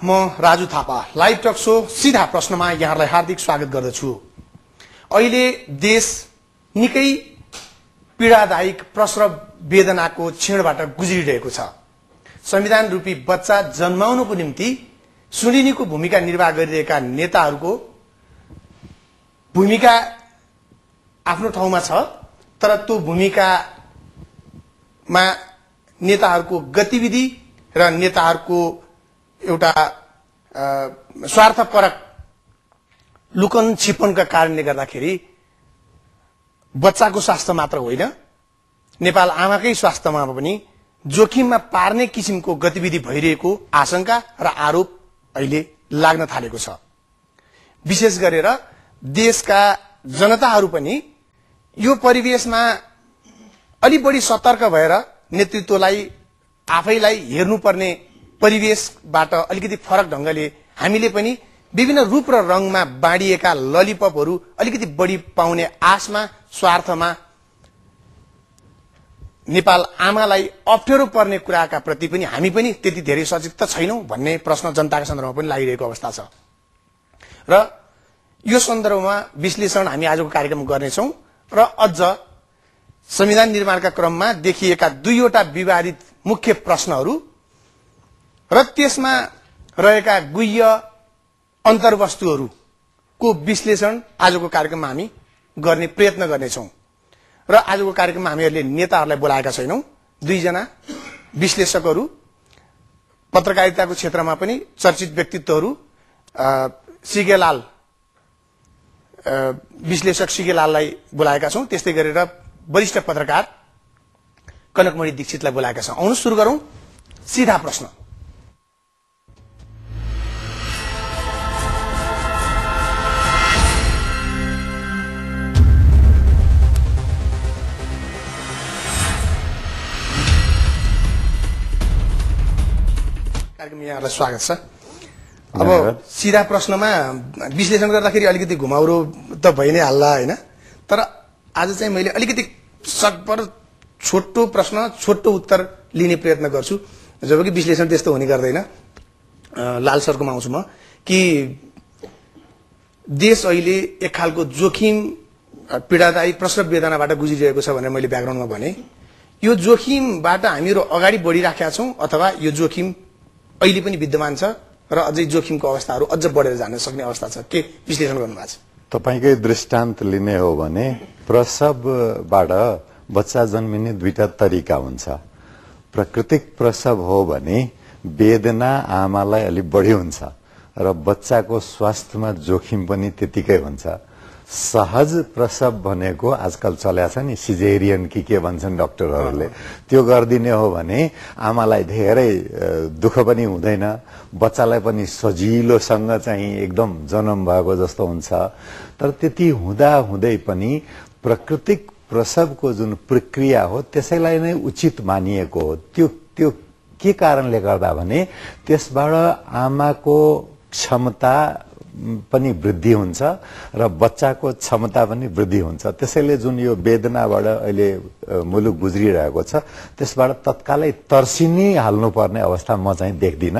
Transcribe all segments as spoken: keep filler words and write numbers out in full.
म Raju Thapa live talk show सीधा प्रश्नमा यहाँलाई हार्दिक स्वागत गर्दछु। अहिले देश निकै पीडादायक प्रसव वेदनाको क्षणबाट गुज्रिरहेको छ। संविधान रूपी बच्चा जन्माउनुको निम्ति सुनिनीको भूमिका निर्वाह गरिरहेका नेताहरूको भूमिका आफ्नो ठाउँमा छ, तर त्यो भूमिकामा नेताहरूको गतिविधि र नेताहरूको एउटा स्वार्थपरक लुकन छिपनका कारणले गर्दाखेरि बच्चाको स्वास्थ्य मात्र होइन, नेपाल आमाकै स्वास्थ्यमा पनि जोखिममा पार्ने किसिमको गतिविधि भइरहेको आशंका र आरोप अहिले लाग्न थालेको छ। विशेष गरेर देशका जनताहरू पनि यो परिवेशमा अलि बढी सतर्क भएर नेतृत्वलाई आफैलाई हेर्नुपर्ने परिवेशबाट अलिकति फरक ढंगले हामीले पनि विभिन्न रूप र रंगमा बाँडिएका ललिपपहरू अलिकति बढी पाउने आशमा स्वार्थमा नेपाल आमालाई अप्ठ्यारो पर्ने कुराका प्रति पनि हामी पनि त्यति धेरै सचेत त छैनौं भन्ने प्रश्न जनताका सन्दर्भमा पनि लागिरहेको अवस्था छ। र यो सन्दर्भमा विश्लेषण हामी आजको कार्यक्रम गर्नेछौं र अझ संविधान निर्माणका क्रममा देखिएका दुईवटा विवादित मुख्य प्रश्नहरू र त्यसमा रहेका गुह्य अन्तर्वस्तुहरूको विश्लेषण आजको कार्यक्रममा हामी गर्ने प्रयत्न गर्नेछौं। र आजको कार्यक्रममा हामीहरूले नेताहरूलाई बोलाएका छैनौं, दुईजना विश्लेषकहरू, पत्रकारिताको क्षेत्रमा पनि चर्चित व्यक्तित्वहरू, सिगेलाल विश्लेषक सिगेलाललाई बोलाएका छौं, त्यस्तै गरेर वरिष्ठ पत्रकार कनकमणि दीक्षितलाई बोलाएका छौं। आउनु सुरु गरौं सीधा प्रश्न। यहाँलाई स्वागत छ। अब सीधा प्रश्नमा विश्लेषण गर्दाखेरि अलिकति घुमाउरो त भइ नै हाल्ला हैन, तर आज चाहिँ मैले अलिकति सकभर छोटो प्रश्न छोटो उत्तर लिने प्रयत्न गर्छु, जबकि विश्लेषण त्यस्तो हुने गर्दैन। लाल सरकोमा आउँछु म कि देश अहिले एक खालको जोखिम पीडादायी प्रसव वेदनाबाट गुज्रिरहेको छ भनेर मैले ब्याकग्राउन्डमा भने। यो जोखिमबाट हामीहरू अगाडि बढिराखेका छौं अथवा यो जोखिम अहिले पनि विद्यमान छ र अझै जोखिमको अवस्थाहरू अझ बढेर जान सक्ने अवस्था छ? के विश्लेषण गर्नुभएको छ? तपाईकै दृष्टान्त लिने हो भने प्रसवबाट बच्चा जन्मिने दुईटा तरिका हुन्छ। प्राकृतिक प्रसव हो भने वेदना आमालाई अलि बढी हुन्छ र बच्चाको स्वास्थ्यमा जोखिम पनि त्यतिकै हुन्छ। सहज प्रसव भनेको आजकल चल्या छ नि, सिजेरियन कि के भन्छन् डाक्टरहरूले, त्यो गर्दिने हो भने आमालाई धेरै दुःख पनि हुँदैन, बच्चालाई पनि सजिलोसँग चाहिँ एकदम जन्म भएको जस्तो हुन्छ। तर त्यति हुँदा हुँदै पनि प्राकृतिक प्रसवको जुन प्रक्रिया हो त्यसैलाई नै उचित मानिएको हो। त्यो त्यो के कारणले गर्दा भने त्यसबाट आमाको क्षमता पनि वृद्धि हुन्छ र बच्चाको क्षमता पनि वृद्धि हुन्छ। त्यसैले जुन यो वेदनाबाट अहिले मुलुक गुज्रिरहेको छ त्यसबाट तत्कालै तर्सिनी हाल्नुपर्ने अवस्था म चाहिँ देख्दिन।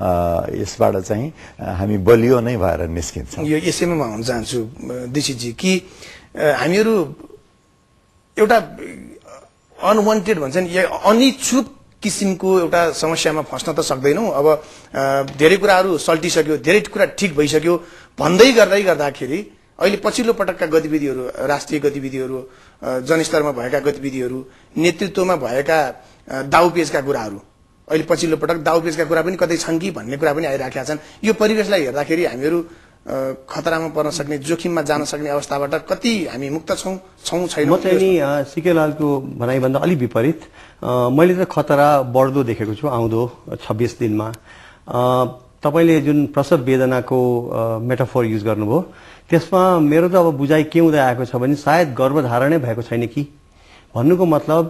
यसबाट चाहिँ हामी बलियो नै भएर निस्किन्छौँ। यो यसैमा म भन्न चाहन्छु दीक्षितजी कि हामीहरू एउटा अनवान्टेड भन्छन् अनिच्छुक किसिमको एउटा समस्यामा फस्न त सक्दैनौं। अब धेरै कुराहरू सल्टिसक्यो, धेरै कुरा ठिक भइसक्यो भन्दै गर्दै गर्दाखेरि अहिले पछिल्लो पटकका गतिविधिहरू, राष्ट्रिय गतिविधिहरू, जनस्तरमा भएका गतिविधिहरू, नेतृत्वमा भएका दाउपेचका कुराहरू, अहिले पछिल्लो पटक दाउपेचका कुरा पनि कतै छन् कि भन्ने कुरा पनि आइराखेका छन्। यो परिवेशलाई हेर्दाखेरि हामीहरू खतरामा पर्न सक्ने, जोखिममा जान सक्ने अवस्थाबाट कति हामी मुक्त छौं छौं छैनौं? म चाहिँ नि सिकेलालको भनाइभन्दा अलि विपरीत, मैले त खतरा बढ्दो देखेको छु आउँदो छब्बीस दिनमा। तपाईले जुन प्रसव वेदनाको मेटाफोर युज गर्नुभयो त्यसमा मेरो त अब बुझाइ के हुँदै आएको छ भने सायद गर्भधारणै भएको छैन कि भन्नुको मतलब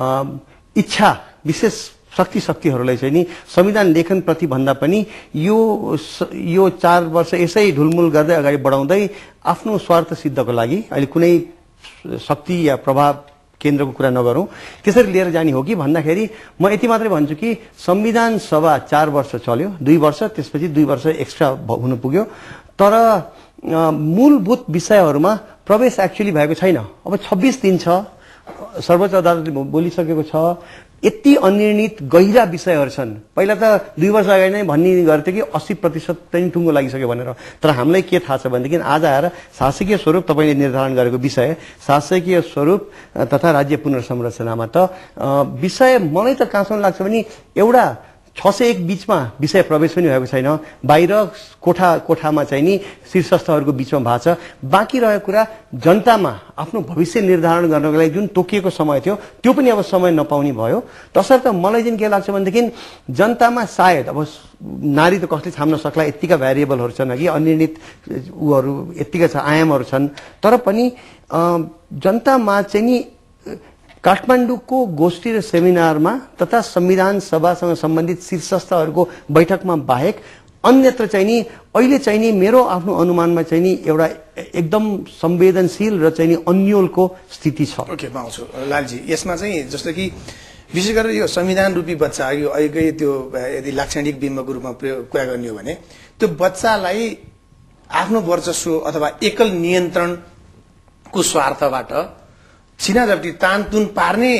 इच्छा विशेष शक्ति शक्तिहरूलाई चाहिँ नि संविधान लेखन प्रति भन्दा पनि यो यो चार वर्ष यसै ढुलमुल गर्दै अगाडि बढाउँदै आफ्नो स्वार्थ सिद्धको लागि अहिले कुनै शक्ति या प्रभाव केन्द्रको कुरा नगरौँ, त्यसरी लिएर जाने हो कि भन्दाखेरि म यति मात्रै भन्छु कि संविधान सभा चार वर्ष चल्यो, दुई वर्ष त्यसपछि दुई वर्ष एक्स्ट्रा हुनु पुग्यो, तर मूलभूत विषयहरूमा प्रवेश एक्चुअली भएको छैन। अब छब्बीस दिन छ, सर्वोच्च अदालतले बोलिसकेको छ, यति अनिर्णित गहिरा विषयहरू छन्। पहिला त दुई वर्ष अगाडि नै भन्ने गर्थ्यो कि अस्सी प्रतिशत चाहिँ टुङ्गो लागिसक्यो भनेर, तर हामीलाई के थाहा छ भनेदेखि आज आएर शासकीय स्वरूप तपाईँले निर्धारण गरेको विषय शासकीय स्वरूप तथा राज्य पुनर्संरचनामा त विषय मलाई त कहाँसम्म लाग्छ भने एउटा छ सय एक बीचमा विषय प्रवेश पनि भएको छैन, बाहिर कोठा कोठामा चाहिँ नि शीर्षस्थहरूको बीचमा भएको छ। बाँकी रहेको कुरा जनतामा आफ्नो भविष्य निर्धारण गर्नको लागि जुन तोकिएको समय थियो त्यो पनि अब समय नपाउने भयो। तसर्थ मलाई चाहिँ के लाग्छ भनेदेखि जनतामा सायद अब नारी त कसले छाम्न सक्ला, यत्तिका भ्यारिएबलहरू छन् कि अनिर्णित उहरू यत्तिका छ आयामहरू छन्, तर पनि जनतामा चाहिँ नि काठमाडौँको गोष्ठी र सेमिनारमा तथा संविधान सभासँग सम्बन्धित शीर्षस्थहरूको बैठकमा बाहेक अन्यत्र चाहिँ नि अहिले चाहिँ नि मेरो आफ्नो अनुमानमा चाहिँ नि एउटा एकदम संवेदनशील र चाहिँ नि अन्योलको स्थिति छ। ओके, म आउँछु लालजी। यसमा चाहिँ जस्तो कि विशेष गरेर यो संविधान रूपी बच्चा, यो अहिलेकै त्यो यदि लाक्षणिक बिम्बको रूपमा प्रयोग कुरा गर्ने हो भने त्यो बच्चालाई आफ्नो वर्चस्व अथवा एकल नियन्त्रणको स्वार्थबाट छिनाझपटी तानतुन पार्ने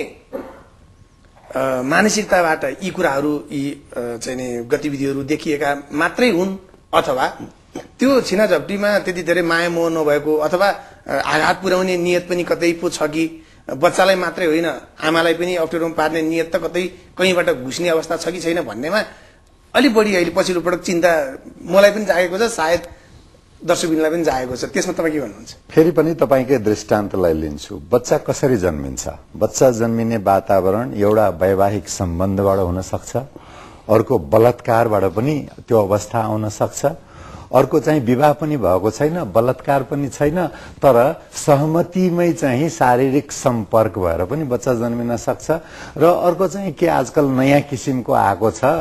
मानसिकताबाट यी कुराहरू यी चाहिँ नि गतिविधिहरू देखिएका मात्रै हुन्, अथवा त्यो छिनाझपटीमा त्यति धेरै माया मोह नभएको अथवा आघात पुर्याउने नियत पनि कतै पो छ कि बच्चालाई मात्रै होइन आमालाई पनि अप्ठ्यारोमा पार्ने नियत त कतै कहीँबाट घुस्ने अवस्था छ कि छैन भन्नेमा अलि बढी अहिले पछिल्लो पटक चिन्ता मलाई पनि जागेको छ, सायद दर्शकबिनलाई पनि जाएको छ। त्यसमा तपाईँ के भन्नुहुन्छ? फेरि पनि तपाईँकै दृष्टान्तलाई लिन्छु। बच्चा कसरी जन्मिन्छ? बच्चा जन्मिने वातावरण एउटा वैवाहिक सम्बन्धबाट हुन सक्छ, अर्को बलात्कारबाट पनि त्यो अवस्था आउन सक्छ, अर्को चाहिँ विवाह पनि भएको छैन, बलात्कार पनि छैन, तर सहमतिमै चाहिँ शारीरिक सम्पर्क भएर पनि बच्चा जन्मिन सक्छ, र अर्को चाहिँ के आजकल नयाँ किसिमको आएको छ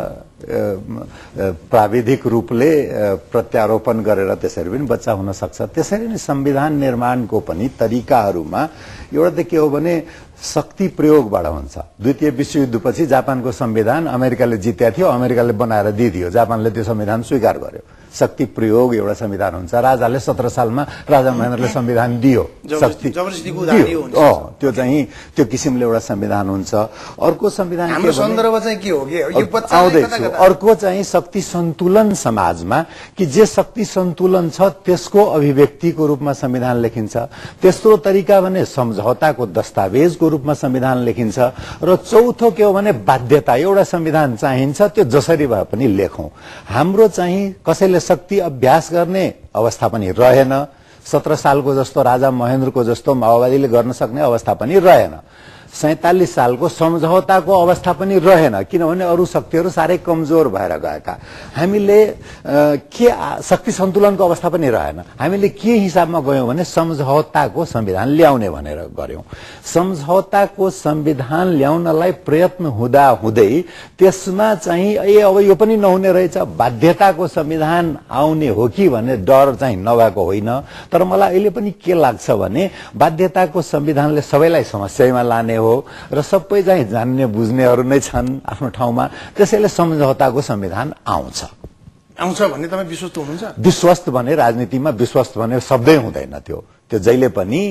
प्राविधिक रूपले प्रत्यारोपण गरेर त्यसरी पनि बच्चा हुन सक्छ। त्यसरी नै संविधान निर्माणको पनि तरिकाहरूमा एउटा त के हो भने शक्ति प्रयोगबाट हुन्छ। द्वितीय विश्वयुद्धपछि जापानको संविधान अमेरिकाले जित्या थियो, अमेरिकाले बनाएर दिइदियो, जापानले त्यो संविधान स्वीकार गर्यो। शक्ति प्रयोग एउटा संविधान हुन्छ। राजाले सत्र सालमा राजा महेन्द्रले संविधान दियो, शक्ति दियो, त्यो चाहिँ त्यो किसिमले एउटा संविधान हुन्छ। अर्को संविधान हाम्रो सन्दर्भ चाहिँ के हो कि आउँदैछु, अर्को चाहिँ शक्ति सन्तुलन समाजमा कि जे शक्ति सन्तुलन छ त्यसको अभिव्यक्तिको रूपमा संविधान लेखिन्छ। तेस्रो तरिका भने सम्झौताको दस्तावेजको रूपमा संविधान लेखिन्छ, र चौथो के हो भने बाध्यता। एउटा संविधान चाहिन्छ, त्यो जसरी भए पनि लेखौं। हाम्रो चाहिँ कसैले शक्ति अभ्यास गर्ने अवस्था पनि रहेन, सत्र सालको जस्तो राजा महेन्द्रको जस्तो माओवादीले गर्न सक्ने अवस्था पनि रहेन, सैतालीस सालको सम्झौताको अवस्था पनि रहेन, किनभने अरू शक्तिहरू साह्रै कमजोर भएर गएका। हामीले के शक्ति सन्तुलनको अवस्था पनि रहेन। हामीले के हिसाबमा गयौं भने सम्झौताको संविधान ल्याउने भनेर गर्यौं। सम्झौताको संविधान ल्याउनलाई प्रयत्न हुँदा हुँदै त्यसमा चाहिँ ए अब यो पनि नहुने रहेछ, बाध्यताको संविधान आउने हो कि भन्ने डर चाहिँ नभएको होइन। तर मलाई अहिले पनि के लाग्छ भने बाध्यताको संविधानले सबैलाई समस्यामा लाने हो, र सबै चाहिँ जान्ने बुझ्नेहरू नै छन् आफ्नो ठाउँमा, त्यसैले सम्झौताको संविधान आउँछ आउँछ भन्ने तपाईँ विश्वस्त हुनुहुन्छ? विश्वस्त भने राजनीतिमा विश्वस्त भने शब्दै हुँदैन, त्यो त्यो जहिले पनि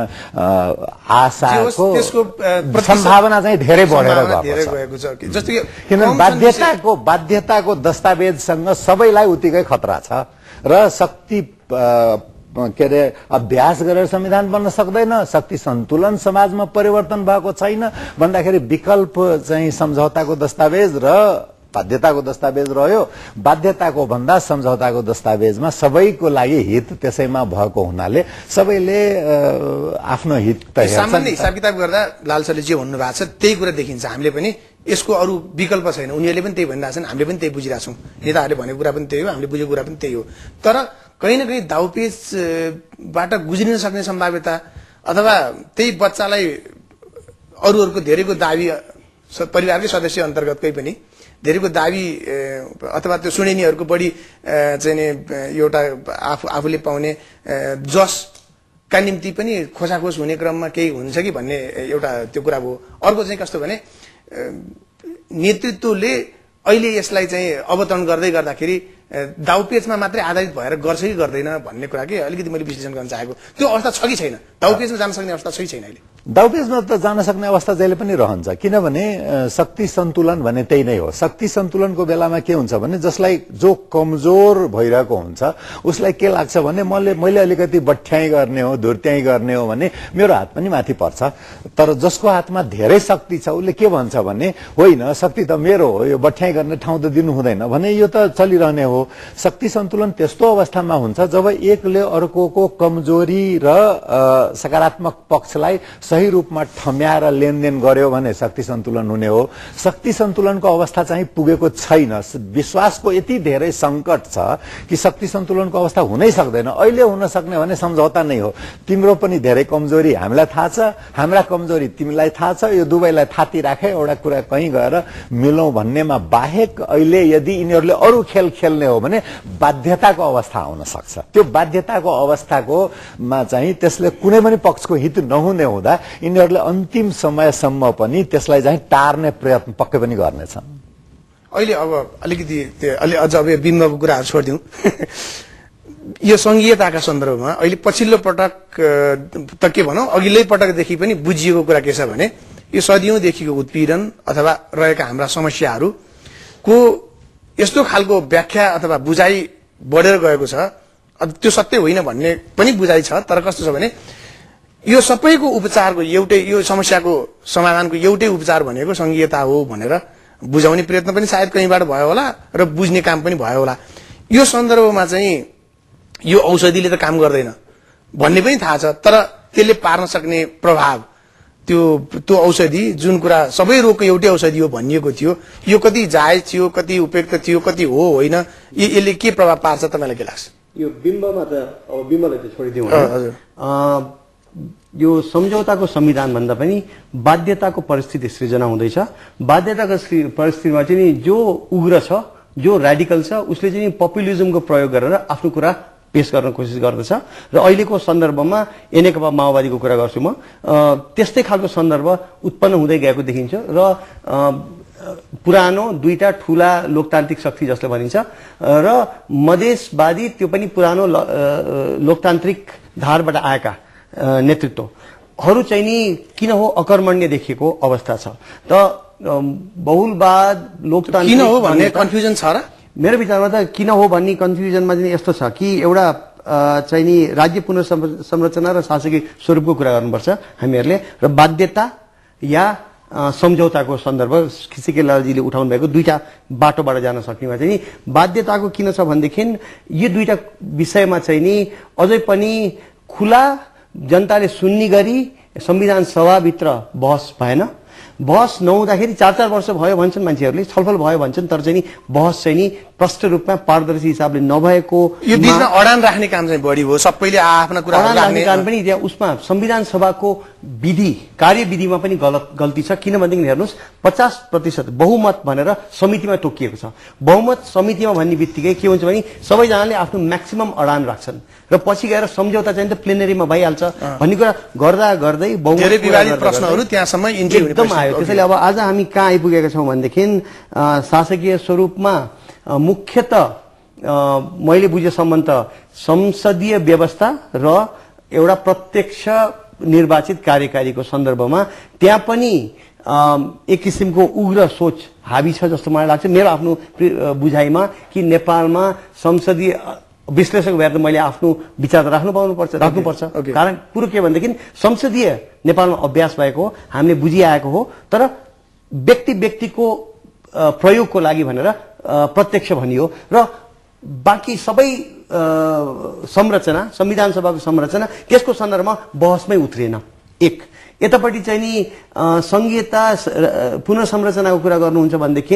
आशाको सम्भावना चाहिँ धेरै बढेर गएको छ। किनभने बाध्यताको बाध्यताको दस्तावेजसँग सबैलाई उत्तिकै खतरा छ, र शक्ति के अरे अभ्यास गरेर संविधान बन्न सक्दैन। शक्ति सन्तुलन समाजमा परिवर्तन भएको छैन भन्दाखेरि विकल्प चाहिँ सम्झौताको दस्तावेज र बाध्यताको दस्तावेज रह्यो। बाध्यताको भन्दा सम्झौताको दस्तावेजमा सबैको लागि हित त्यसैमा भएको हुनाले सबैले आफ्नो हित त हेर्छन्। सामान्य हिसाब किताब गर्दा लाल सरले जे भन्नु भएको छ त्यही कुरा देखिन्छ। हामीले पनि यसको अरू विकल्प छैन, उनीहरूले पनि त्यही भनिरहेछन्, हामीले पनि त्यही बुझिरहेछौँ, नेताहरूले भनेको कुरा पनि त्यही हो, हामीले बुझेको कुरा पनि त्यही हो। तर कहीँ न कहीँ दाउपेचबाट गुज्रिन सक्ने सम्भाव्यता अथवा त्यही बच्चालाई अरूहरूको धेरैको दाबी, परिवारकै सदस्य अन्तर्गतकै पनि धेरैको दाबी अथवा त्यो सुनेनीहरूको बढी चाहिँ नि एउटा आफू आफूले पाउने जस का निम्ति पनि खोसाखोस हुने क्रममा केही हुन्छ कि भन्ने एउटा त्यो कुरा भयो। अर्को चाहिँ कस्तो भने नेतृत्वले अहिले यसलाई चाहिँ अवतरण गर्दै गर्दाखेरि दाउपेचमा मात्रै आधारित भएर गर्छ कि गर्दैन भन्ने कुरा के अलिकति मैले विश्लेषण गर्न चाहेको। त्यो अवस्था छ कि छैन? दाउपेचमा जान सक्ने अवस्था छ कि छैन अहिले? दाउपेचमा त जान सक्ने अवस्था जहिले पनि रहन्छ, किनभने शक्ति सन्तुलन भन्ने त्यही नै हो। शक्ति सन्तुलनको बेलामा के हुन्छ भने जसलाई जो कमजोर भइरहेको हुन्छ उसलाई के लाग्छ भने मैले मैले अलिकति बठ्याइ गर्ने हो, धुर्त्याइ गर्ने हो भने मेरो हात पनि माथि पर्छ। तर जसको हातमा धेरै शक्ति छ उसले के भन्छ भने होइन शक्ति त मेरो हो, यो बठ्याइ गर्ने ठाउँ त दिनु हुँदैन भने यो त चलिरहने हो। शक्ति सन्तुलन त्यस्तो अवस्थामा हुन्छ जब एकले अर्कोको कमजोरी र सकारात्मक पक्षलाई सही रूपमा ठम्याएर लेनदेन गर्यो भने शक्ति सन्तुलन हुने हो। शक्ति सन्तुलनको अवस्था चाहिँ पुगेको छैन। विश्वासको यति धेरै संकट छ कि शक्ति सन्तुलनको अवस्था हुनै सक्दैन। अहिले हुन सक्ने भने सम्झौता नै हो। तिम्रो पनि धेरै कमजोरी हामीलाई थाहा छ, हाम्रा कमजोरी तिमीलाई थाहा छ, यो दुवैलाई थाती राखे एउटा कुरा कहीँ गएर मिलौं भन्नेमा बाहेक अहिले यदि यिनीहरूले अरू खेल खेल्ने हो भने बाध्यताको अवस्था आउन सक्छ। त्यो बाध्यताको अवस्थाको मा चाहिँ त्यसले कुनै पनि पक्षको हित नहुने हुँदा यिनीहरूले अन्तिम समयसम्म पनि त्यसलाई चाहिँ टार्ने प्रयत्न पक्कै पनि गर्नेछन्। अहिले अब अलिकति अलि अझ अब बिम्बको कुराहरू छोडिदिउँ। यो संघीयताका सन्दर्भमा अहिले पछिल्लो पटक त के भनौँ अघिल्लै पटकदेखि पनि बुझिएको कुरा के छ भने यो सदियौंदेखिको उत्पीडन अथवा रहेका हाम्रा समस्याहरूको यस्तो खालको व्याख्या अथवा बुझाइ बढेर गएको छ। त्यो सत्य होइन भन्ने पनि बुझाइ छ, तर कस्तो छ भने यो सबैको उपचारको एउटै यो समस्याको समाधानको एउटै उपचार भनेको संघीयता हो भनेर बुझाउने प्रयत्न पनि सायद कहीँबाट भयो होला र बुझ्ने काम पनि भयो होला। यो सन्दर्भमा चाहिँ यो औषधिले त काम गर्दैन भन्ने पनि थाहा छ, तर त्यसले पार्न सक्ने प्रभाव त्यो त्यो औषधि जुन कुरा सबै रोगको एउटै औषधि हो भनिएको थियो यो कति जायज थियो, कति उपयुक्त थियो, कति हो होइन, यसले के प्रभाव पार्छ तपाईँलाई के लाग्छ? यो बिम्बमा त अब बिम्बलाई त छोडिदिउँ हजुर। यो सम्झौताको संविधान भन्दा पनि बाध्यताको परिस्थिति सृजना हुँदैछ। बाध्यताको परिस्थितिमा चाहिँ जो उग्र छ, जो रेडिकल छ उसले चाहिँ पपुलिजमको प्रयोग गरेर आफ्नो कुरा पेश गर्न कोसिस गर्दछ र अहिलेको सन्दर्भमा नेकपा माओवादीको कुरा गर्छु म, त्यस्तै खालको सन्दर्भ उत्पन्न हुँदै गएको देखिन्छ र पुरानो दुईटा ठूला लोकतान्त्रिक शक्ति जसले भनिन्छ र मधेसवादी त्यो पनि पुरानो लोकतान्त्रिक धारबाट आएका नेतृत्वहरू चाहिँ नि किन हो अकर्मण्य देखिएको अवस्था छ। त बहुलवाद लोकतान्त्रिक किन हो भन्ने कन्फ्युजन छ र? मेरो विचारमा त किन हो भन्ने कन्फ्युजनमा चाहिँ यस्तो छ कि एउटा चाहिँ नि राज्य पुनर्संरचना र शासकीय स्वरूपको कुरा गर्नुपर्छ हामीहरूले र बाध्यता या सम्झौताको सन्दर्भ खिसिके लालजीले उठाउनु भएको दुईटा बाटोबाट जान सक्नेमा चाहिँ बाध्यताको किन छ भनेदेखि यो दुईटा विषयमा चाहिँ नि अझै पनि खुला जनताले सुन्ने गरी संविधान सभाभित्र बहस भएन। बहस नहुँदाखेरि चार चार वर्ष भयो भन्छन् मान्छेहरूले, छलफल भयो भन्छन्, तर चाहिँ नि बहस चाहिँ नि प्रष्ट रूपमा पारदर्शी हिसाबले नभएको यो बीचमा अडान राख्ने काम चाहिँ बढी हो। सबैले आफ्ना कुरा राख्ने काम पनि त्यहाँ उसमा संविधान सभाको विधि कार्यविधिमा पनि गलत गल्ती छ। किनभनेदेखि हेर्नुहोस् पचास प्रतिशत बहुमत भनेर समितिमा तोकिएको छ। बहुमत समितिमा भन्ने बित्तिकै के हुन्छ भने सबैजनाले आफ्नो म्याक्सिमम अडान राख्छन् र पछि गएर सम्झौता चाहिँ त प्लेनरीमा भइहाल्छ भन्ने कुरा गर्दा गर्दै धेरै विवादित प्रश्नहरू त्यहाँसम्म एकदम आयो। त्यसैले अब आज हामी कहाँ आइपुगेका छौँ भनेदेखि शासकीय स्वरूपमा मुख्यतः मैले बुझेसम्म त संसदीय व्यवस्था र एउटा प्रत्यक्ष निर्वाचित कार्यकारीको सन्दर्भमा त्यहाँ पनि एक किसिमको उग्र सोच हावी छ जस्तो मलाई लाग्छ मेरो आफ्नो बुझाइमा कि नेपालमा संसदीय विश्लेषक भएर मैले आफ्नो विचार राख्नु पाउनुपर्छ राख्नुपर्छ कारण कुरो के भनेदेखि संसदीय नेपालमा अभ्यास भएको हो, हामीले बुझिआएको हो, तर व्यक्ति व्यक्तिको प्रयोगको लागि भनेर प्रत्यक्ष भनियो र बाँकी सबै संरचना संविधान सभाको संरचना त्यसको सन्दर्भमा बहसमै उत्रिएन। एक यतापट्टि चाहिँ नि संघीयता पुनर्संरचनाको कुरा गर्नुहुन्छ भनेदेखि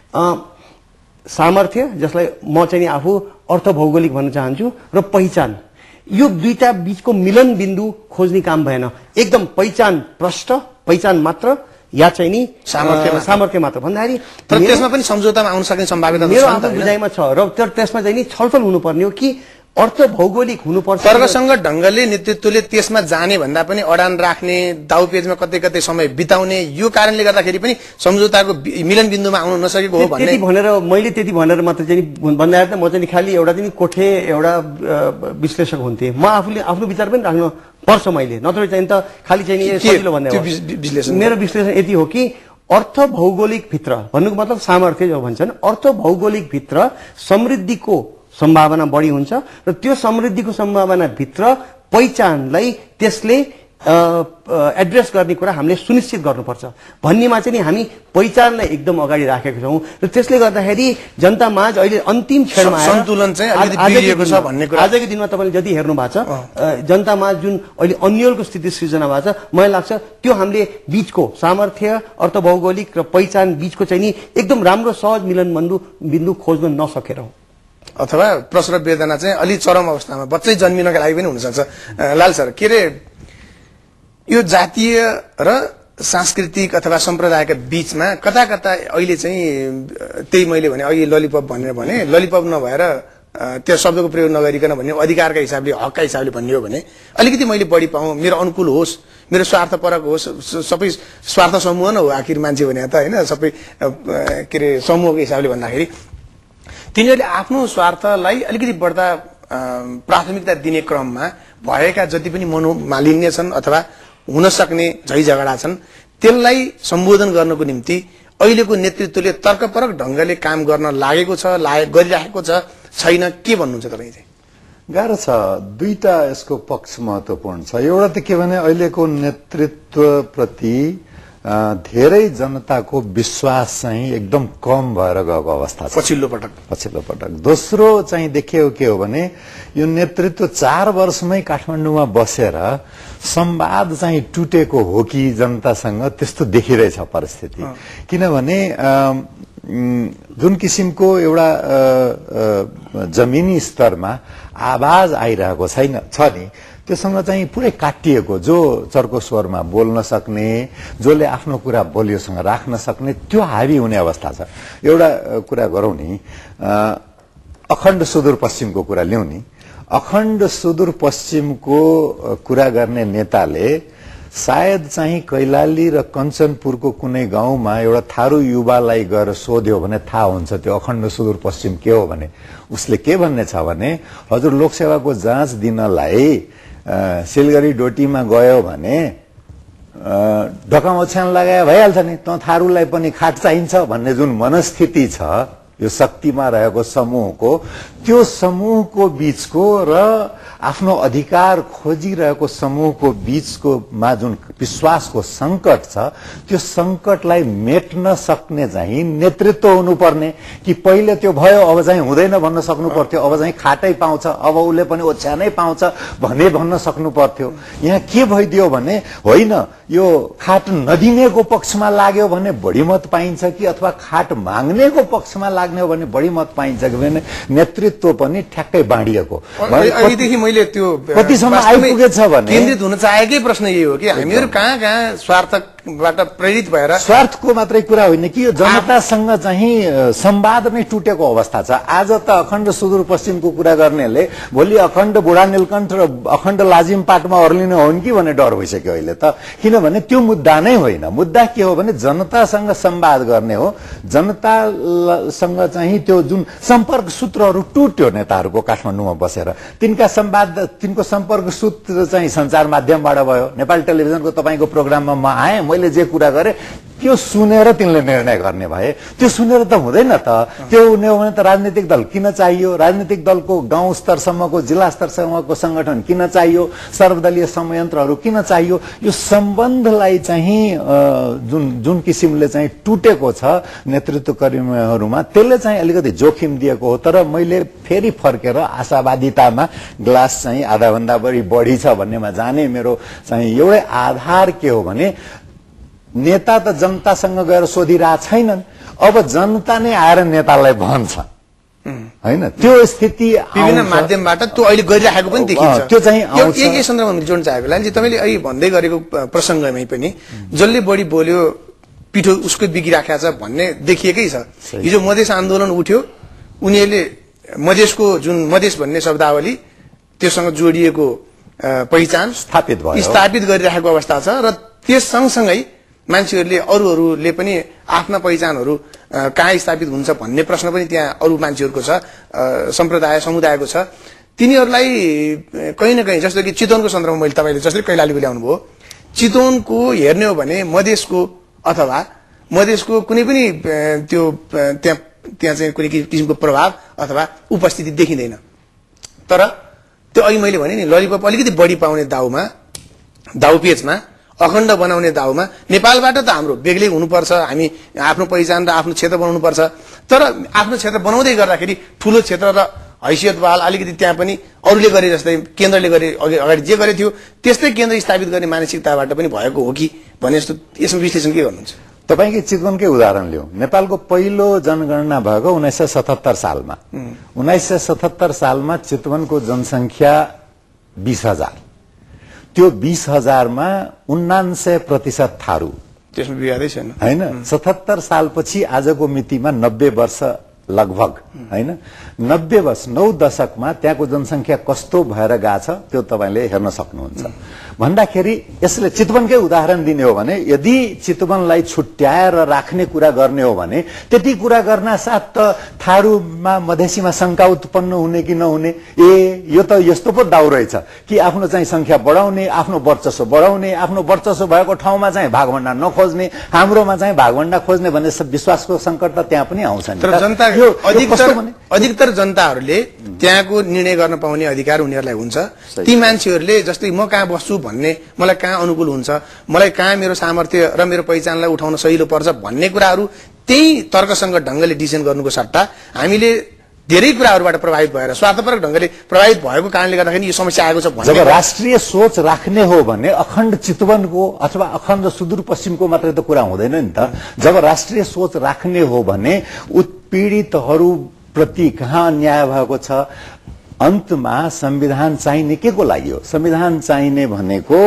सामर्थ्य जसलाई म चाहिँ नि आफू अर्थ भौगोलिक भन्न चाहन्छु र पहिचान यो दुईटा बीचको मिलन बिन्दु खोज्ने काम भएन। एकदम पहिचान प्रष्ट पहिचान मात्र या चाहिँ नि सामर्थ्य सामर्थ्य मात्र भन्दाखेरि तर त्यसमा पनि सम्झौतामा आउन सक्ने सम्भावना मेरो आफ्नो बुझाइमा छ र तर त्यसमा चाहिँ नि छलफल हुनुपर्ने हो कि अर्थ भौगोलिक हुनुपर्छ। तर्कसंगत ढंगले नेतृत्वले त्यसमा जाने भन्दा पनि अडान राख्ने, दाउपेजमा कतै कतै समय बिताउने, यो कारणले गर्दाखेरि पनि सम्झौताको मिलन बिन्दुमा आउन नसकेको हो भन्ने। त्यति भनेर मैले त्यति भनेर मात्र चाहिँ भन्दाखेरि त म चाहिँ खालि एउटा चाहिँ कोठे एउटा विश्लेषक हुन्थे। म आफूले आफ्नो विचार पनि राख्न पर्छ मैले, नत्र चाहिँ त खालि चाहिँ सजिलो भन्ने हो। मेरो विश्लेषण यति हो कि अर्थ भौगोलिक भित्र भन्नुको मतलब सामर्थ्य जो भन्छन्, अर्थ भौगोलिक भित्र समृद्धिको सम्भावना बढी हुन्छ र त्यो समृद्धिको सम्भावना भित्र पहिचानलाई त्यसले एड्रेस गर्ने कुरा हामीले सुनिश्चित गर्नुपर्छ भन्नेमा चाहिँ हामी पहिचानलाई एकदम अगाडि राखेका छौं र त्यसले गर्दाखेरि जनता माझ अहिले अन्तिम क्षणमा सन्तुलन चाहिँ अलिकति बिग्रिएको छ भन्ने कुरा आजको दिनमा तपाईले जति हेर्नु भएको छ जनता माझ जुन अहिले अन्यलको स्थिति सृजना भएको छ, मलाई लाग्छ त्यो हामीले बीचको सामर्थ्य, अर्थ भौगोलिक र पहिचान बीचको चाहिँ नि एकदम राम्रो सहज मिलन बिन्दु बिन्दु खोज्न नसकेर हो। अथवा प्रसव वेदना चाहिँ अलि चरम अवस्थामा बच्चै जन्मिनका लागि पनि हुन सक्छ। लाल सर, के रे यो जातीय र सांस्कृतिक अथवा सम्प्रदायका बीचमा कता कता अहिले चाहिँ त्यही मैले भने अघि ललिपप भनेर भने ललिपप नभएर त्यो शब्दको प्रयोग नगरिकन भन्ने अधिकारका हिसाबले, हकका हिसाबले भन्ने हो भने अलिकति मैले बढी पाऊँ, मेरो अनुकूल होस्, मेरो स्वार्थपरक होस्, सबै स्वार्थ समूह न हो आखिर मान्छे भने त हैन, सबै के रे समूहको हिसाबले भन्दाखेरि तिनीहरूले आफ्नो स्वार्थलाई अलिकति बढ्दा प्राथमिकता दिने क्रममा भएका जति पनि मनोमालिन्य छन् अथवा हुन सक्ने झै झगडा छन् त्यसलाई सम्बोधन गर्नको निम्ति अहिलेको नेतृत्वले तर्कपरक ढंगले काम गर्न लागेको छ, गरिराखेको छ छैन, के भन्नुहुन्छ तपाईँ चाहिँ? गाह्रो छ। दुईटा यसको पक्ष महत्त्वपूर्ण छ। एउटा त के भने अहिलेको नेतृत्व प्रति धेरै जनताको विश्वास चाहिँ एकदम कम भएर गएको अवस्था छ पछिल्लो पटक पछिल्लो पटक दोस्रो चाहिँ देखियो के हो भने यो नेतृत्व चार वर्षमै काठमाडौँमा बसेर संवाद चाहिँ टुटेको हो कि जनतासँग, त्यस्तो देखिरहेछ परिस्थिति। किनभने जुन किसिमको एउटा जमिनी स्तरमा आवाज आइरहेको छैन छ नि, त्योसँग चाहिँ पुरै काटिएको, जो चर्को स्वरमा बोल्न सक्ने, जसले आफ्नो कुरा बलियोसँग राख्न सक्ने, त्यो हावी हुने अवस्था छ। एउटा कुरा गरौँ नि, अखण्ड सुदूरपश्चिमको कुरा ल्याउँ नि। अखण्ड सुदूरपश्चिमको कुरा गर्ने नेताले सायद चाहिँ कैलाली र कञ्चनपुरको कुनै गाउँमा एउटा थारू युवालाई गएर सोध्यो भने थाहा हुन्छ त्यो अखण्ड सुदूरपश्चिम के हो भने। उसले के भन्ने छ भने, हजुर लोकसेवाको जाँच दिनलाई सिलगढी डोटीमा गयो भने ढोका ओछ्यान लगाए भइहाल्छ नि, त थारूलाई पनि खाट चाहिन्छ भन्ने जुन मनस्थिति छ यो शक्तिमा रहेको समूहको, त्यो समूहको बीचको र आफ्नो अधिकार खोजिरहेको समूहको बीचको मा जुन विश्वासको संकट छ, त्यो संकटलाई मेट्न सक्ने चाहिँ नेतृत्व हुनुपर्ने कि पहिले त्यो भयो अब चाहिँ हुँदैन भन्न सक्नु पर्थ्यो, अब चाहिँ खाटै पाउँछ, अब उसले पनि ओछ्यानै पाउँछ भने भन्न सक्नु पर्थ्यो। यहाँ के भइदियो भने होइन, यो खाट नदिनेको पक्षमा लाग्यो भने बढी मत पाइन्छ कि अथवा खाट माग्नेको पक्षमा लाग्ने हो भने बढी मत पाइन्छ कि भने नेतृत्व पनि ठ्याक्कै बाँडिएको। अहिलेदेखि मैले त्यो कतिसम्म आइपुगेछ भने केन्द्रित हुन चाहेकै प्रश्न यही हो कि हामीहरू कहाँ कहाँ स्वार्थबाट प्रेरित भएर, स्वार्थको मात्रै कुरा होइन कि यो जनतासँग चाहिँ संवादमै टुटेको अवस्था छ। आज त अखण्ड सुदूरपश्चिमको कुरा गर्नेले भोलि अखण्ड बुढा नीलकण्ठ र अखण्ड लाजिम पाटमा ओर्लिने हुन् कि भन्ने डर भइसक्यो अहिले त। किनभने त्यो मुद्दा नै होइन। मुद्दा के हो भने जनतासँग संवाद गर्ने हो। जनतासँग चाहिँ त्यो जुन सम्पर्क सूत्रहरू टुट्यो नेताहरूको काठमाडौँमा बसेर, तिनका संवाद तिनको सम्पर्क सूत्र चाहिँ सञ्चार माध्यमबाट भयो। नेपाल टेलिभिजनको तपाईको प्रोग्राममा म आएँ, मैले जे कुरा गरेँ त्यो सुनेर तिनले निर्णय गर्ने भए। त्यो सुनेर त हुँदैन त। त्यो हुने हो भने त राजनीतिक दल किन चाहियो? राजनीतिक दलको गाउँ स्तरसम्मको, जिल्ला स्तरसम्मको संगठन किन चाहियो? सर्वदलीय संयन्त्रहरू किन चाहियो? यो सम्बन्धलाई चाहिँ जुन जुन किसिमले चाहिँ टुटेको छ नेतृत्व कर्मीहरूमा, त्यसले चाहिँ अलिकति जोखिम दिएको हो। तर मैले फेरि फर्केर आशावादितामा ग्लास चाहिँ आधा भन्दा बढी बढी छ भन्नेमा जाने मेरो चाहिँ एउटै आधार के हो भने, नेता त जनतासँग गएर सोधिरह छैनन्, अब जनता नै आएर नेतालाई भन्छ हैन। त्यो स्थिति विभिन्न माध्यमबाट त्यो अहिले गरिराखेको पनि देखिन्छ। त्यो चाहिँ यही सन्दर्भमा जोड्न चाहेको लालजी, तपाईले अहिले भन्दै गरेको प्रसंगमै पनि जसले बढी बोल्यो पिठो उसको बिगिराखेको छ भन्ने देखिएकै छ। हिजो मधेस आन्दोलन उठ्यो, उनीहरूले मधेसको जुन मधेस भन्ने शब्दावली त्योसँग जोडिएको पहिचान स्थापित भयो स्थापित गरिराखेको अवस्था छ र त्यस सँगसँगै मान्छेहरूले अरूहरूले पनि आफ्ना पहिचानहरू कहाँ स्थापित हुन्छ भन्ने प्रश्न पनि त्यहाँ अरू मान्छेहरूको छ, सम्प्रदाय समुदायको छ। तिनीहरूलाई कहीँ न कहीँ जस्तो कि चितवनको सन्दर्भमा मैले तपाईँले जसले कैलालीको ल्याउनु भयो, चितवनको हेर्ने हो भने मधेसको अथवा मधेसको कुनै पनि त्यो त्यहाँ त्यहाँ चाहिँ कुनै किसिमको प्रभाव अथवा उपस्थिति देखिँदैन। तर त्यो अघि मैले भने नि ललिपप अलिकति बढी पाउने दाउमा दाउपेचमा अखण्ड बनाउने दाउमा नेपालबाट त हाम्रो बेग्लै हुनुपर्छ, हामी आफ्नो पहिचान र आफ्नो क्षेत्र बनाउनुपर्छ। तर आफ्नो क्षेत्र बनाउँदै गर्दाखेरि ठूलो क्षेत्र र हैसियतवाल अलिकति त्यहाँ पनि अरूले गरे जस्तै केन्द्रले गरे अगाडि जे गरे थियो त्यस्तै केन्द्र स्थापित गर्ने मानसिकताबाट पनि भएको हो कि भने जस्तो यसमा विश्लेषण के गर्नुहुन्छ? तपाईकै चितवनकै उदाहरण लिउँ। नेपालको पहिलो जनगणना भएको उन्नाइस सय सतहत्तर सालमा उन्नाइस सय सतहत्तर सालमा चितवनको जनसङ्ख्या बीस हजार। त्यो बीस हजारमा उन्नान्सय प्रतिशत थारू, त्यसमा विवादै छैन होइन। सतहत्तर सालपछि आजको मितिमा नब्बे वर्ष लगभग, होइन, नब्बे वर्ष नौ दशकमा त्यहाँको जनसङ्ख्या कस्तो भएर गएको छ त्यो तपाईँले हेर्न सक्नुहुन्छ। भन्दाखेरि यसले चितवनकै उदाहरण दिने हो भने यदि चितवनलाई छुट्याएर राख्ने कुरा गर्ने हो भने त्यति कुरा गर्न साथ त थारूमा मधेसीमा शङ्का उत्पन्न हुने कि नहुने, ए यो त यस्तो पो दाउ रहेछ कि आफ्नो चाहिँ संख्या बढाउने, आफ्नो वर्चस्व बढाउने, आफ्नो वर्चस्व भएको ठाउँमा चाहिँ भागभण्डा नखोज्ने, हाम्रोमा चाहिँ भागभण्डा खोज्ने भन्ने विश्वासको संकट त त्यहाँ पनि आउँछ नि। तर जनता अधिकतर अधिकतर जनताहरूले त्यहाँको निर्णय गर्न पाउने अधिकार उनीहरूलाई हुन्छ। ती मान्छेहरूले जस्तै म कहाँ बस्छु भन्ने, मलाई कहाँ अनुकूल हुन्छ, मलाई कहाँ मेरो सामर्थ्य र मेरो पहिचानलाई उठाउन सहिलो पर्छ भन्ने कुराहरू त्यही तर्कसँग ढंगले डिसिजन गर्नुको सट्टा हामीले धेरै कुराहरूबाट प्रभावित भएर स्वार्थपरक ढंगले प्रभावित भएको कारणले गर्दाखेरि यो समस्या आएको छ। जब राष्ट्रिय सोच राख्ने हो भने अखण्ड चितवनको अथवा अखण्ड सुदूरपश्चिमको मात्रै त कुरा हुँदैन नि त। जब राष्ट्रिय सोच राख्ने हो भने उत्पीडितहरू प्रति कहाँ अन्याय भएको छ, अन्तमा संविधान चाहिने के को लागि हो? संविधान चाहिने भनेको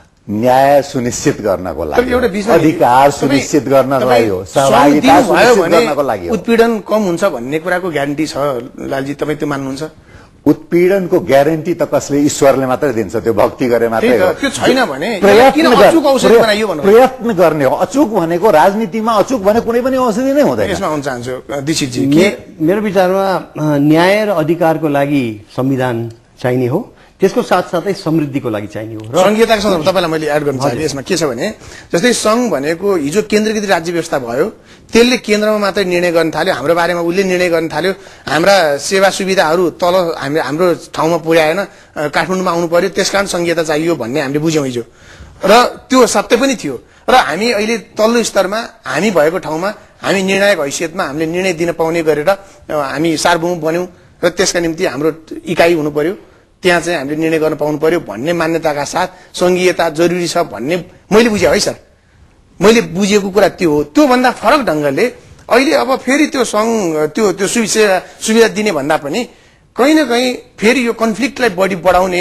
न्याय सुनिश्चित गर्नको लागि, अधिकार सुनिश्चित गर्नलाई हो, सहभागिता सुनिश्चित गर्नको लागि हो। उत्पीडन कम हुन्छ भन्ने कुराको ग्यारेन्टी छ लालजी, तपाईँ त्यो मान्नुहुन्छ? उत्पीडनको ग्यारेन्टी त कसले ईश्वरले मात्रै दिन्छ, त्यो भक्ति गरे मात्रै हो। त्यो छैन भने प्रयत्न अचूक औषधि बनाइयो भन्नु प्रयत्न गर्ने हो। अचूक भनेको राजनीतिमा अचूक भने कुनै पनि औषधि नै हुँदैन। यसमा हुन चाहन्छु दीक्षितजी, मेरो विचारमा न्याय र अधिकारको लागि संविधान चाहिने हो, त्यसको साथसाथै समृद्धिको लागि चाहिने हो। र संघीयताको सन्दर्भमा तपाईँलाई मैले एड गर्न चाहेँ। यसमा के छ भने जस्तै संघ भनेको हिजो केन्द्रीकृत राज्य व्यवस्था भयो, त्यसले केन्द्रमा मात्रै निर्णय गर्न थाल्यो, हाम्रो बारेमा उसले निर्णय गर्न थाल्यो, हाम्रा सेवा सुविधाहरू तल हामी हाम्रो ठाउँमा पुर्याएन, काठमाडौँमा आउनु पर्यो, त्यसकारण संघीयता चाहियो भन्ने हामीले बुझ्यौँ हिजो, र त्यो सत्य पनि थियो। र हामी अहिले तल्लो स्तरमा हामी भएको ठाउँमा हामी निर्णायक हैसियतमा हामीले निर्णय दिन पाउने गरेर हामी सार्वभौम बन्यौँ र त्यसका निम्ति हाम्रो इकाइ हुनु पर्यो, त्यहाँ चाहिँ हामीले निर्णय गर्न पाउनु पर्यो भन्ने मान्यताका साथ संघीयता जरुरी छ भन्ने मैले बुझेँ है सर। मैले बुझेको कुरा त्यो हो। त्योभन्दा फरक ढंगले अहिले अब फेरि त्यो संघ त्यो त्यो सुविधा सुविधा दिने भन्दा पनि कहीँ न कहीँ फेरि यो कन्फ्लिक्टलाई बढी बढाउने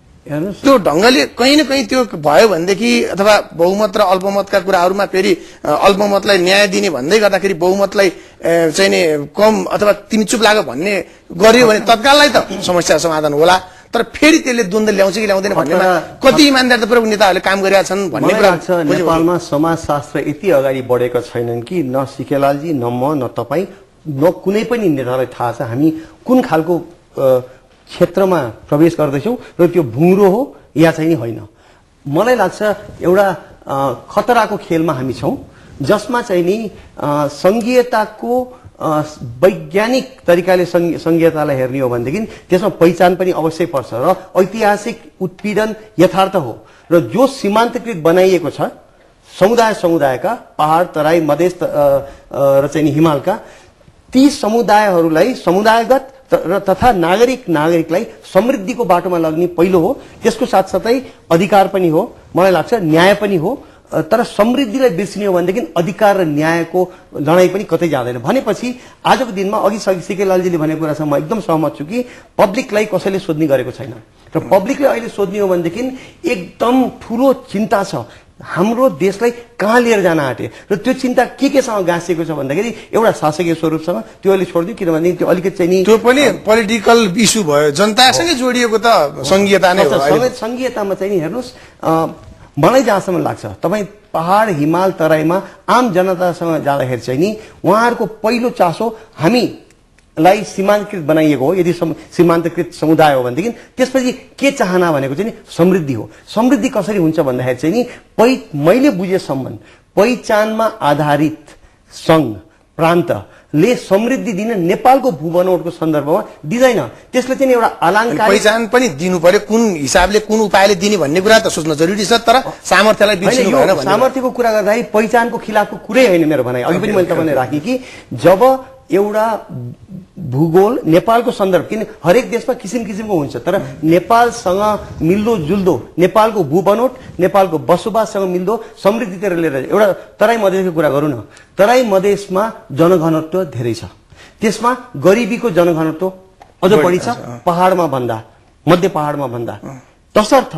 त्यो ढंगले कहीँ न कहीँ त्यो भयो भनेदेखि अथवा बहुमत र अल्पमतका कुराहरूमा फेरि अल्पमतलाई न्याय दिने भन्दै गर्दाखेरि बहुमतलाई चाहिँ नि कम अथवा तिमी चुप लाग भन्ने गर्यो भने तत्काललाई त समस्या समाधान होला। तर फेरि त्यसले द्वन्द्व ल्याउँछ कि ल्याउँदैन भन्नेमा कति इमान्दारतापूर्वक नेताहरूले काम गरेका छन् भन्ने कुरा छ। नेपालमा समाजशास्त्र यति अगाडि बढेका छैनन् कि न सिकेलालजी, न म, न तपाईँ, न कुनै पनि नेतालाई थाहा छ हामी कुन खालको क्षेत्रमा प्रवेश गर्दैछौँ र त्यो भुङ्रो हो या चाहिँ होइन। मलाई लाग्छ एउटा खतराको खेलमा हामी छौँ जसमा चाहिँ नि संघीयताको वैज्ञानिक तरिकाले संघीयतालाई हेर्ने हो भनेदेखि त्यसमा पहिचान पनि अवश्य पर्छ र ऐतिहासिक उत्पीडन यथार्थ हो र जो सीमान्तकृत बनाइएको छ समुदाय समुदायका पहाड तराई मधेस र चाहिँ हिमालका ती समुदायहरूलाई समुदायगत र तथा नागरिक नागरिकलाई समृद्धिको बाटोमा लग्ने पहिलो हो। त्यसको साथसाथै अधिकार पनि हो, मलाई लाग्छ न्याय पनि हो। तर समृद्धिलाई बिर्सिने हो भनेदेखि अधिकार र न्यायको लडाई पनि कतै जाँदैन। भनेपछि आजको दिनमा अघि सिकेलालजीले भनेको कुरा छ म एकदम सहमत छु कि पब्लिकलाई कसैले सोध्ने गरेको छैन र पब्लिकले अहिले सोध्ने हो भनेदेखि एकदम ठूलो चिन्ता छ हाम्रो देशलाई कहाँ लिएर जान आँटे र त्यो चिन्ता के केसँग गाँसिएको छ भन्दाखेरि एउटा शासकीय स्वरूपसँग त्यो अहिले छोडिदियो किनभने त्यो अलिकति चाहिँ नि त्यो पनि पोलिटिकल इस्यु भयो जनतासँगै जोडिएको त संघीयता नै हो संघीयतामा चाहिँ नि हेर्नुहोस् मलाई जहाँसम्म लाग्छ तपाईँ पहाड हिमाल तराईमा आम जनतासँग जाँदाखेरि चाहिँ नि उहाँहरूको पहिलो चासो हामीलाई सीमान्तकृत बनाइएको हो यदि सीमान्तकृत समुदाय हो भनेदेखि त्यसपछि के चाहना भनेको चाहिँ नि समृद्धि हो समृद्धि कसरी हुन्छ भन्दाखेरि चाहिँ नि पहि मैले बुझेसम्म पहिचानमा आधारित सङ्घ प्रान्तले समृद्धि दिन नेपालको भूबनोटको सन्दर्भमा दिँदैन त्यसले चाहिँ एउटा अलङ्कार पहिचान पनि दिनु पर्यो कुन हिसाबले कुन उपायले दिने भन्ने कुरा त सोच्न जरुरी छ तर सामर्थ्यलाई बिर्सिनु भएन भन्ने सामर्थ्यको कुरा गर्दाखेरि पहिचानको खिलाफको कुरै होइन मेरो भनाइ अघि पनि मैले तपाईँलाई राखेँ कि जब एउटा भूगोल नेपालको सन्दर्भ किन हरेक देशमा किसिम किसिमको हुन्छ तर नेपालसँग मिल्दो जुल्दो नेपालको भूबनोट नेपालको बसोबाससँग मिल्दो समृद्धितिर लिएर एउटा तराई मधेसको कुरा गरौँ न तराई मधेसमा जनघनत्व धेरै छ त्यसमा गरिबीको जनघनत्व अझ बढी छ पहाडमा भन्दा मध्य पहाडमा भन्दा तसर्थ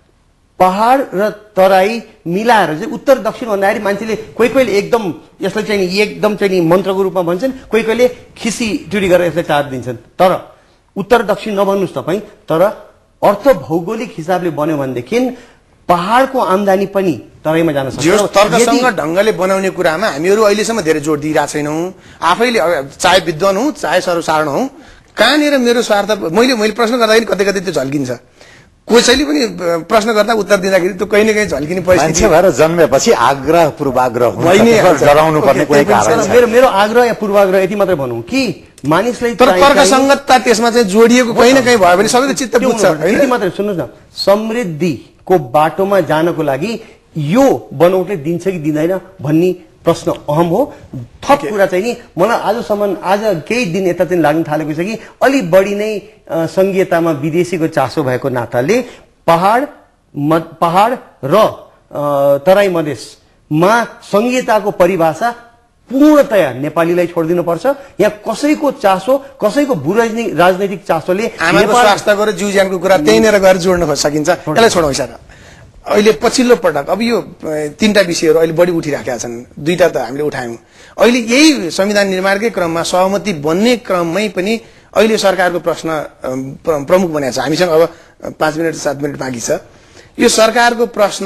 पहाड र तराई मिलाएर चाहिँ उत्तर दक्षिण भन्दाखेरि मान्छेले कोही कोहीले एकदम यसलाई चाहिँ एकदम चाहिँ मन्त्रको रूपमा भन्छन् कोही कोहीले खिसी टुरी गरेर यसलाई चार्ज दिन्छन् तर उत्तर दक्षिण नभन्नुहोस् तपाईँ तर अर्थ भौगोलिक हिसाबले बन्यो भनेदेखि पहाडको आमदानी पनि तराईमा जान सक्छ तर्कसँग ढङ्गले बनाउने कुरामा हामीहरू अहिलेसम्म धेरै जोड दिइरहेको छैनौँ आफैले चाहे विद्वान हौँ चाहे सर्वसाधारण हौँ कहाँनिर मेरो स्वार्थ मैले मैले प्रश्न गर्दाखेरि कतै कतै त्यो झल्किन्छ कसैले पनि प्रश्न गर्दा उत्तर दिँदाखेरि त्यो कहीँ न कहीँ झल्किने परिस्थिति भएर जन्मेपछि आग्रह पूर्वाग्रह गराउनु पर्ने कुनै कारण मेरो मेरो आग्रह या पूर्वाग्रह यति मात्रै भनौँ कि मानिसलाई तर तर्कसङ्गतता त्यसमा चाहिँ जोडिएको कहीँ न कहीँ भयो भने सबैको चित्त बुझ्छ यति मात्रै सुन्नुहोस् न समृद्धिको बाटोमा जानको लागि यो बनौटले दिन्छ कि दिँदैन भन्ने प्रश्न अहम हो थप कुरा चाहिँ नि मलाई आजसम्म आज केही दिन यता चाहिँ लाग्न थालेको छ कि अलि बढी नै संघीयतामा विदेशीको चासो भएको नाताले पहाड पहाड र तराई मधेसमा संघीयताको परिभाषा पूर्णतया नेपालीलाई छोडिदिनु पर्छ यहाँ कसैको चासो कसैको भू राजनैतिक चासोले आमाको स्वास्थ्यको र जीव ज्यानको कुरा त्यहीँनिर गएर जोड्न सकिन्छ यसलाई छोडौँ सर अहिले पछिल्लो पटक अब यो तीनटा विषयहरू अहिले बढी उठिराखेका छन् दुईटा त हामीले उठायौँ अहिले यही संविधान निर्माणकै क्रममा सहमति बन्ने क्रममै पनि अहिले सरकारको प्रश्न प्रमुख बनेको छ हामीसँग अब पाँच मिनट सात मिनट बाँकी छ यो सरकारको प्रश्न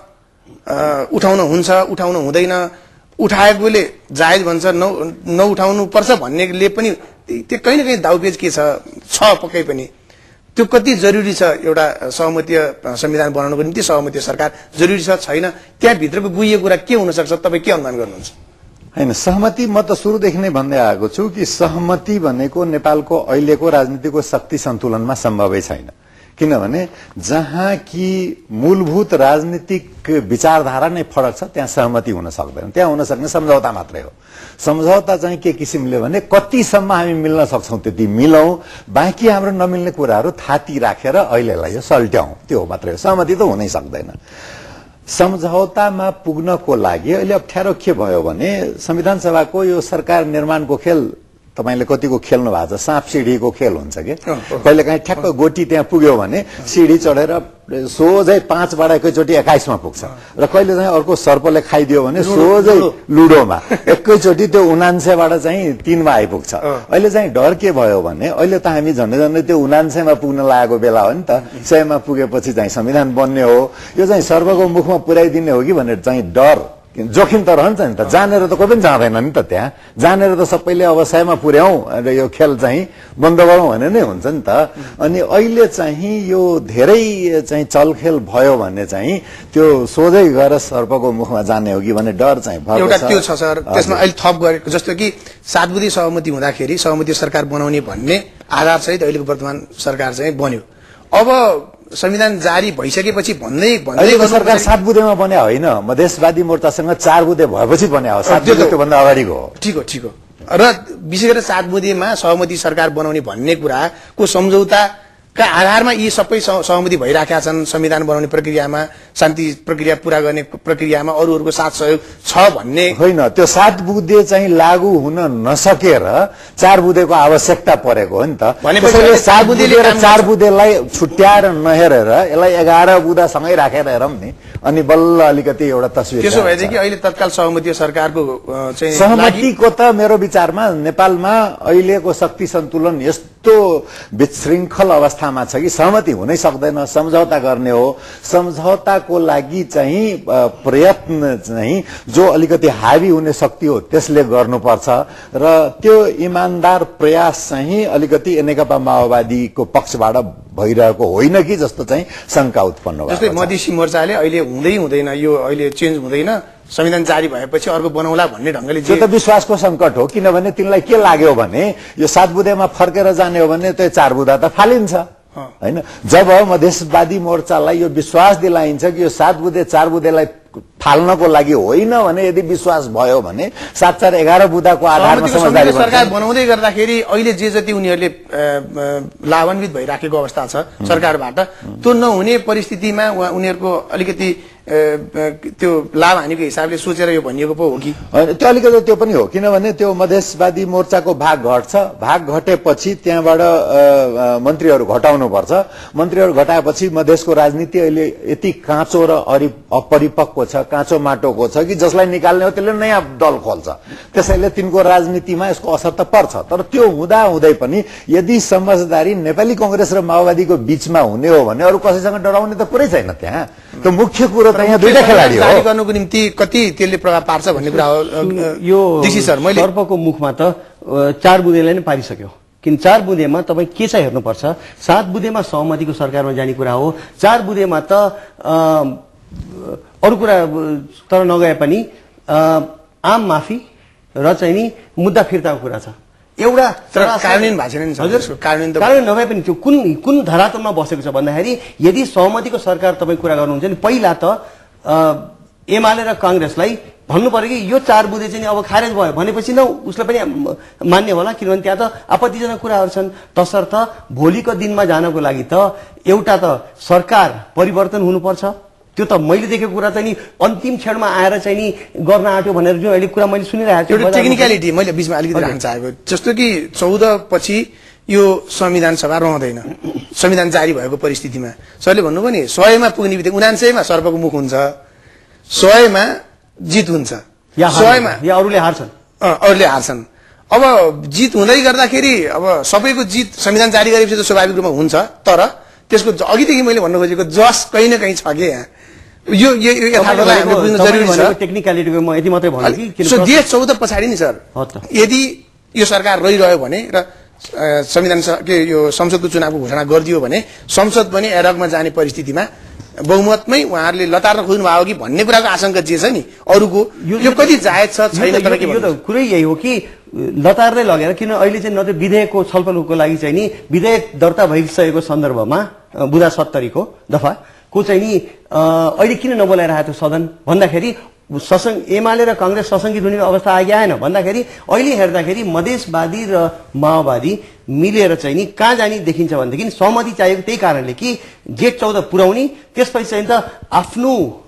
उठाउन हुन्छ उठाउन हुँदैन उठाएकोले जायज भन्छ नौ नउठाउनु पर्छ भन्नेले पनि त्यो कहीँ न कहीँ दाउपेच के छ पक्कै पनि त्यो कति जरुरी छ एउटा सहमतीय संविधान बनाउनको निम्ति सहमतीय सरकार जरुरी छ छैन त्यहाँभित्रको गुहिएको कुरा के हुनसक्छ तपाईँ के अनुमान गर्नुहुन्छ होइन सहमति म त सुरुदेखि नै भन्दै आएको छु कि सहमति भनेको नेपालको अहिलेको राजनीतिको शक्ति सन्तुलनमा सम्भवै छैन किनभने जहाँ कि मूलभूत राजनीतिक विचारधारा नै फरक छ त्यहाँ सहमति हुन सक्दैन त्यहाँ हुन सक्ने सम्झौता मात्रै हो सम्झौता चाहिँ के किसिमले भने कतिसम्म हामी मिल्न सक्छौं त्यति मिलौं बाँकी हाम्रो नमिल्ने कुराहरू थाती राखेर अहिलेलाई यो सल्ट्याउँ त्यो मात्रै हो सहमति त हुनै सक्दैन सम्झौतामा पुग्नको लागि अहिले अप्ठ्यारो के भयो भने संविधान सभाको यो सरकार निर्माणको खेल तपाईले कतिको खेल्नु भएको छ साँप सिडीको खेल हुन्छ के कहिले काहीँ ठ्याक्क गोटी त्यहाँ पुग्यो भने सिडी चढेर सोझै पाँचबाट एकैचोटि एक्काइसमा पुग्छ र कहिले चाहिँ अर्को सर्पले खाइदियो भने सोझै लुडोमा एकैचोटि त्यो उनान्सेबाट चाहिँ तीनमा आइपुग्छ अहिले चाहिँ डर के भयो भने अहिले त हामी झन्डै झन्डै त्यो उनान्सेमा पुग्न लागेको बेला हो नि त सयमा पुगेपछि चाहिँ संविधान बन्ने हो यो चाहिँ सर्पको मुखमा पुर्याइदिने हो कि भनेर चाहिँ डर जोखिम त रहन्छ नि त जानेर त कोही पनि जाँदैन नि त त्यहाँ जानेर त सबैले अब सयमा पुर्याउँ र यो खेल चाहिँ बन्द गरौँ भने नै हुन्छ नि त अनि अहिले चाहिँ यो धेरै चाहिँ चलखेल भयो भने चाहिँ त्यो सोझै गएर सर्पको मुखमा जाने हो कि भन्ने डर चाहिँ भएको छ एउटा त्यो छ सर त्यसमा अहिले थप गरेको जस्तो कि सात बुँदे सहमति हुँदाखेरि सहमति सरकार बनाउने भन्ने आधार सहित अहिलेको वर्तमान सरकार चाहिँ बन्यो अब संविधान जारी भइसकेपछि भन्दै भन्दै सरकार सात बुँदेमा बन्या होइन मधेसवादी मोर्चासँग चार बुँदे भएपछि बन्या हो सात बुँदे त्योभन्दा अगाडिको हो ठिक हो ठिक हो र विशेष गरेर सात बुँदेमा सहमति सरकार बनाउने भन्ने कुराको सम्झौताका आधारमा यी सबै सहमति भइराखेका छन् संविधान बनाउने प्रक्रियामा शान्ति प्रक्रिया पूरा गर्ने प्रक्रियामा अरूहरूको साथ सहयोग छ भन्ने होइन त्यो सात बुँदे चाहिँ लागू हुन नसकेर चार बुँदेको आवश्यकता परेको हो नि त त्यसैले सात बुँदे र चार बुँदेलाई छुट्याएर नहेरेर यसलाई एघार बुँदासँगै राखेर हेरौँ नि अनि बल्ल अलिकति एउटा तस्बिर त्यसो भएदेखि अहिले तत्काल सहमति सरकारको चाहिँ सहमतिको त मेरो विचारमा नेपालमा अहिलेको शक्ति सन्तुलन यस्तो विशृङ्खल अवस्थामा छ कि सहमति हुनै सक्दैन, सम्झौता गर्ने हो। सम्झौताको लागि चाहिँ प्रयत्न चाहिँ जो अलिकति हावी हुने शक्ति हो त्यसले गर्नुपर्छ र त्यो इमानदार प्रयास चाहिँ अलिकति नेकपा माओवादीको पक्षबाट भइरहेको होइन कि जस्तो चाहिँ शंका उत्पन्न भएको छ। जस्तै मधेसी मोर्चाले अहिले हुँदै हुँदैन, यो अहिले चेन्ज हुँदैन, संविधान जारी भएपछि अर्को बनाउला भन्ने ढंगले त्यो त विश्वासको संकट हो। किनभने तिनलाई के लाग्यो भने यो सात बुँदेमा फर्केर जाने हो भने त्यो चार बुँदा त फालिन्छ हैन। जब मधेसवादी मोर्चालाई यो विश्वास दिलाइन्छ कि यो सात बुँदे चार बुँदेलाई फाल्नको लागि होइन भने, यदि विश्वास भयो भने सात चार एघार बुँदाको आधारमा समझदारी सरकार बनाउँदै गर्दाखेरि अहिले जे जति उनीहरूले लाभान्वित भइराखेको अवस्था छ सरकारबाट, त्यो नहुने परिस्थितिमा उनीहरूको अलिकति त्यो लाभ हानिको हिसाबले सोचेर यो भनिएको पो हो कि? त्यो अलिकति त्यो पनि हो। किनभने त्यो मधेसवादी मोर्चाको भाग घट्छ, भाग घटेपछि त्यहाँबाट मन्त्रीहरू घटाउनु पर्छ। मन्त्रीहरू घटाएपछि मधेसको राजनीति अहिले यति काँचो र अपरिपक्व छ, काँचो माटोको छ कि जसलाई निकाल्ने हो त्यसले नयाँ दल खोल्छ। त्यसैले तिनको राजनीतिमा यसको असर त पर्छ। तर त्यो हुँदा हुँदै पनि यदि समझदारी नेपाली कांग्रेस र माओवादीको बीचमा हुने हो भने अरू कसैसँग डराउने त कुरै छैन। त्यहाँ त्यो मुख्य कुरो त यहाँ दुईटा खेलाडी हो। जारी गर्नुको निम्ति कति त्यसले प्रभाव पार्छ भन्ने कुरा हो। यो सर्पको मुखमा त चार बुँदेलाई नै पारिसक्यो। किन चार बुँदेमा तपाईँ के चाहिँ हेर्नुपर्छ, सात बुँदेमा सहमतिको सरकारमा जाने कुरा हो, चार बुँदेमा त अरू कुरा तर नगए पनि आम माफी र चाहिँ नि मुद्दा फिर्ताको कुरा छ। एउटा कार्यान्वयन भएको छैन नि हजुर, कार्यान्वयन कार्यान्वयन नभए पनि त्यो कुन कुन धरातलमा बसेको छ भन्दाखेरि यदि सहमतिको सरकार तपाईँ कुरा गर्नुहुन्छ नि, पहिला त एमाले र कांग्रेसलाई भन्नु पर्यो कि यो चार बुँदे चाहिँ अब खारेज भयो भनेपछि न उसले पनि मान्य होला, किनभने त्यहाँ त आपत्तिजनक कुराहरू छन्। तसर्थ भोलिको दिनमा जानको लागि त एउटा त सरकार परिवर्तन हुनुपर्छ। त्यो त मैले देखेको कुरा चाहिँ नि अन्तिम क्षणमा आएर चाहिँ नि गर्न आँट्यो भनेर जो अहिले कुरा मैले सुनिरहेको छु। एउटा टेक्निकलिटी मैले बीचमा अलिकति राख्न चाहेको, जस्तो कि चौध पछि यो संविधान सभा रहँदैन, संविधान जारी भएको परिस्थितिमा सरले भन्नुभयो नि सयमा पुग्ने बित्तिकै उनान्सयमा सर्पको मुख हुन्छ, सयमा जित हुन्छ, सयमा या अरूले हार्छन् अरूले हार्छन्। अब जित हुँदै गर्दाखेरि अब सबैको जित संविधान जारी गरेपछि त स्वाभाविक रूपमा हुन्छ, तर त्यसको अघिदेखि मैले भन्न खोजेको जस कहीँ न कहीँ छ कि यहाँ यो यथार्थलाई हामीले बुझ्नु जरुरी छ। टेक्निकलिटीको म यति मात्रै भन्छु कि सो देश चौध पछाडि नि सर यदि यो सरकार रहिरह्यो भने र संविधान के यो संसदको चुनावको घोषणा गरिदियो भने संसद पनि एरगमा जाने परिस्थितिमा बहुमतमै उहाँहरूले लतार्न खोज्नु भयो कि भन्ने कुराको आशंका जे छ नि अरूको यो कति जायज छ छैन, तर के यो त कुरै यही हो कि लतार्दै लगेर, किन अहिले चाहिँ न त विधेयकको छलफलको लागि चाहिँ नि विधेयक दर्ता भइसकेको सन्दर्भमा बुधा सत्तरीको दफा को चाहिँ नि अहिले किन नबोलाइरहेको थियो सदन भन्दाखेरि ससंग एमाले र कांग्रेस ससंगित हुने अवस्था आइ आएन भन्दाखेरि अहिले हेर्दाखेरि मधेसवादी र माओवादी मिलेर चाहिँ नि कहाँ जाने देखिन्छ भनेदेखि सहमति चाहिएको त्यही कारणले कि जेठ चौध पुर्याउने, त्यसपछि चाहिँ त आफ्नो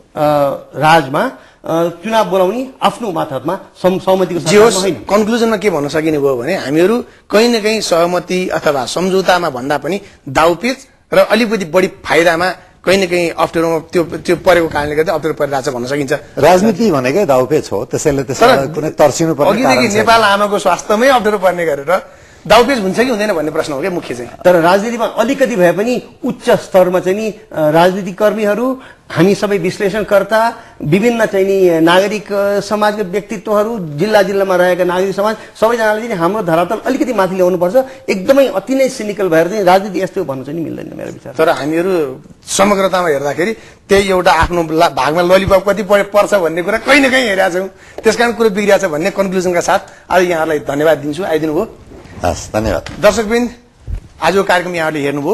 राजमा चुनाव बोलाउने, आफ्नो मातहतमा सहमतिको कन्क्लुजनमा के भन्न सकिने भयो भने हामीहरू कहीँ न कहीँ सहमति अथवा सम्झौतामा भन्दा पनि दाउपेच र अलिकति बढी फाइदामा कहीँ न कहीँ अप्ठ्यारोमा त्यो त्यो परेको कारणले गर्दा अप्ठ्यारो परिरहेछ भन्न सकिन्छ। राजनीति भनेकै दाउपेच हो, त्यसैले त्यसलाई कुनै तर्सिनु पर्ने अघिदेखि नेपाल आमाको स्वास्थ्यमै अप्ठ्यारो पर्ने गरेर दाउपेच हुन्छ कि हुँदैन भन्ने प्रश्न हो क्या मुख्य चाहिँ। तर राजनीतिमा अलिकति भए पनि उच्च स्तरमा चाहिँ नि राजनीतिक कर्मीहरू, हामी सबै विश्लेषणकर्ता, विभिन्न चाहिँ नि नागरिक समाजका व्यक्तित्वहरू, जिल्ला जिल्लामा रहेका नागरिक समाज सबैजनाले चाहिँ हाम्रो धरातल अलिकति माथि ल्याउनुपर्छ। एकदमै अति नै सिनिकल भएर चाहिँ राजनीति यस्तो भन्नु चाहिँ मिल्दैन मेरो विचार। तर हामीहरू समग्रतामा हेर्दाखेरि त्यही एउटा आफ्नो भागमा ललिपप कति पर्छ भन्ने कुरा कहीँ न कहीँ हेरेका छौँ, त्यसकारण कुरो बिग्रिया छ भन्ने कन्क्लुजनका साथ आज यहाँहरूलाई धन्यवाद दिन्छु, आइदिनु भयो। हस्, धन्यवाद। दर्शकवृन्द, आजको कार्यक्रम यहाँहरूले हेर्नुभयो।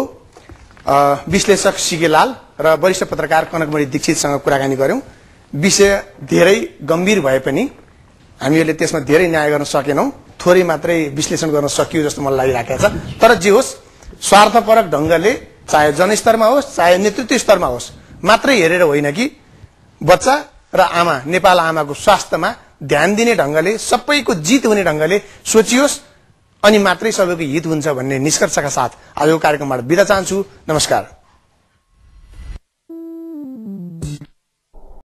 विश्लेषक सिकेलाल र वरिष्ठ पत्रकार कनकमणि दीक्षितसँग कुराकानी गर्यौं। विषय धेरै गम्भीर भए पनि हामीहरूले त्यसमा धेरै न्याय गर्न सकेनौं, थोरै मात्रै विश्लेषण गर्न सकियो जस्तो मलाई लागिरहेको छ। तर जे होस्, स्वार्थपरक ढंगले चाहे जनस्तरमा होस् चाहे नेतृत्व स्तरमा होस् मात्रै हेरेर होइन कि बच्चा र आमा, नेपाल आमाको स्वास्थ्यमा ध्यान दिने ढंगले, सबैको जित हुने ढंगले सोचियोस् अनि मात्रै सबैको हित हुन्छ भन्ने निष्कर्षका साथ आजको कार्यक्रमबाट बिदा चाहन्छु। नमस्कार।